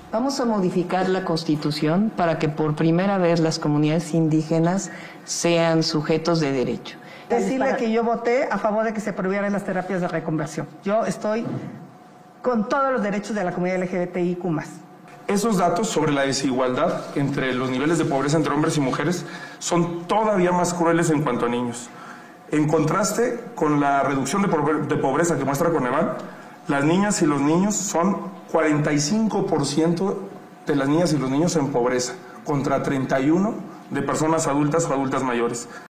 Vamos a modificar la Constitución para que por primera vez las comunidades indígenas sean sujetos de derecho. Decirle que yo voté a favor de que se prohibieran las terapias de reconversión. Yo estoy con todos los derechos de la comunidad LGBTIQ+. Esos datos sobre la desigualdad entre los niveles de pobreza entre hombres y mujeres son todavía más crueles en cuanto a niños. En contraste con la reducción de pobreza que muestra Coneval, las niñas y los niños son 45% de las niñas y los niños en pobreza, contra 31% de personas adultas o adultas mayores.